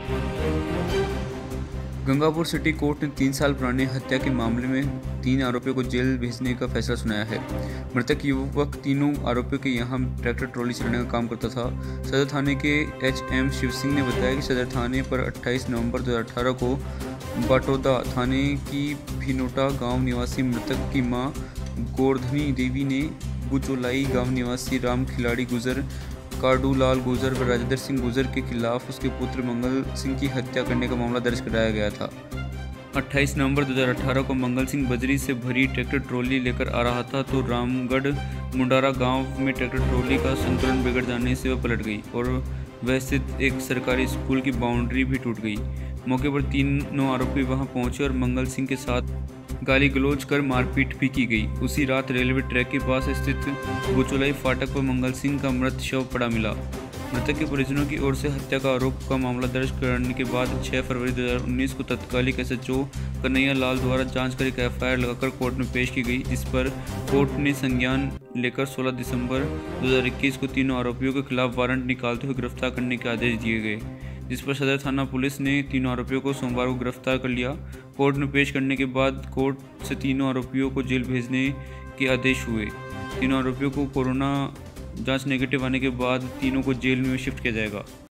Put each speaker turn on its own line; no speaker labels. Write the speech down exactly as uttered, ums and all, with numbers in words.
Gangapur city court ने तीन साल पुरानी हत्या के मामले में तीन आरोपियों को जेल भेजने का फैसला सुनाया है। मृतक युवक तीनों आरोपियों के यहां ट्रैक्टर ट्रॉली चलाने का काम करता था। सदर थाने के एच एम शिव सिंह ने बताया कि सदर थाने पर अट्ठाईस नवंबर दो हज़ार अठारह को बाटोदा थाने की भिनोटा गांव निवासी मृतक की मां गोवर्धनी देवी ने बुचोलाई गांव निवासी राम खिलाड़ी गुजर, काडूलाल गुजर व राजेंद्र सिंह गुजर के खिलाफ उसके पुत्र मंगल सिंह की हत्या करने का मामला दर्ज कराया गया था। अट्ठाईस नवंबर दो हज़ार अठारह को मंगल सिंह बजरी से भरी ट्रैक्टर ट्रॉली लेकर आ रहा था तो रामगढ़ मुंडारा गांव में ट्रैक्टर ट्रॉली का संतुलन बिगड़ जाने से वह पलट गई और वह स्थित एक सरकारी स्कूल की बाउंड्री भी टूट गई। मौके पर तीनों आरोपी वहां पहुंचे और मंगल सिंह के साथ गाली गलौज कर मारपीट भी की गई। उसी रात रेलवे ट्रैक के पास स्थित बुचोलाई फाटक पर मंगल सिंह का मृत शव पड़ा मिला। मृतक के परिजनों की ओर से हत्या का आरोप का मामला दर्ज करने के बाद छह फरवरी दो हज़ार उन्नीस को तत्कालिक S H O Kanhaiya Lal द्वारा जांच कर एक एफ आई आर लगाकर कोर्ट में पेश की गई, जिस पर कोर्ट ने संज्ञान लेकर सोलह दिसंबर दो हज़ार इक्कीस को तीनों आरोपियों के खिलाफ वारंट निकालते हुए गिरफ्तार करने के आदेश दिए गए, जिस पर सदर थाना पुलिस ने तीनों आरोपियों को सोमवार को गिरफ्तार कर लिया। कोर्ट में पेश करने के बाद कोर्ट से तीनों आरोपियों को जेल भेजने के आदेश हुए। तीनों आरोपियों को कोरोना जांच नेगेटिव आने के बाद तीनों को जेल में शिफ्ट किया जाएगा।